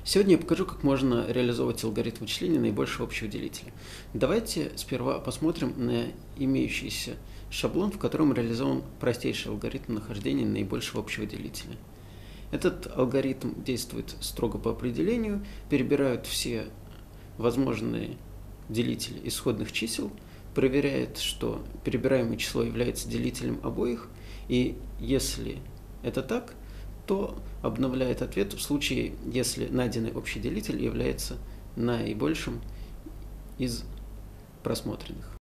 Сегодня я покажу, как можно реализовывать алгоритм вычисления наибольшего общего делителя. Давайте сперва посмотрим на имеющийся шаблон, в котором реализован простейший алгоритм нахождения наибольшего общего делителя. Этот алгоритм действует строго по определению, перебирают все возможные делители исходных чисел, проверяет, что перебираемое число является делителем обоих, и если это так, то обновляет ответ в случае, если найденный общий делитель является наибольшим из просмотренных.